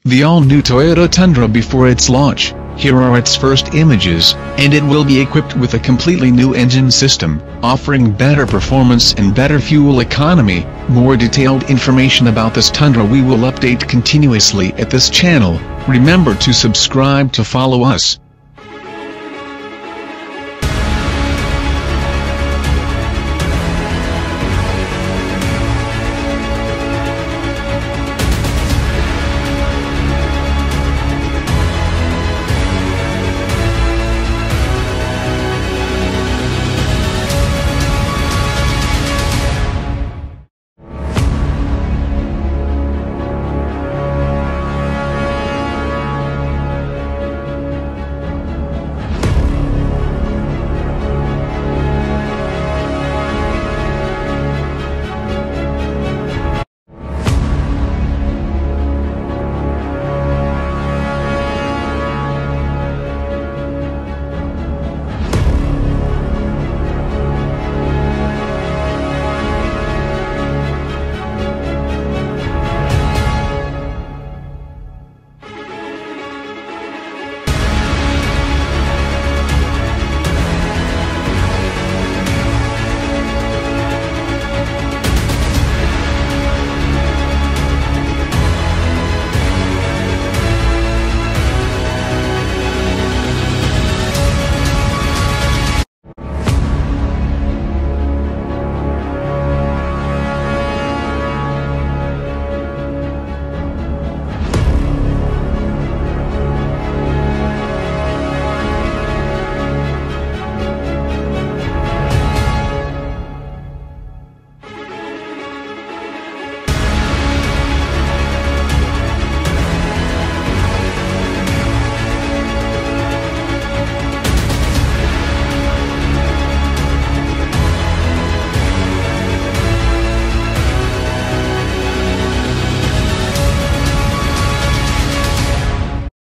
The all-new Toyota Tundra before its launch. Here are its first images, and it will be equipped with a completely new engine system, offering better performance and better fuel economy. More detailed information about this Tundra we will update continuously at this channel. Remember to subscribe to follow us.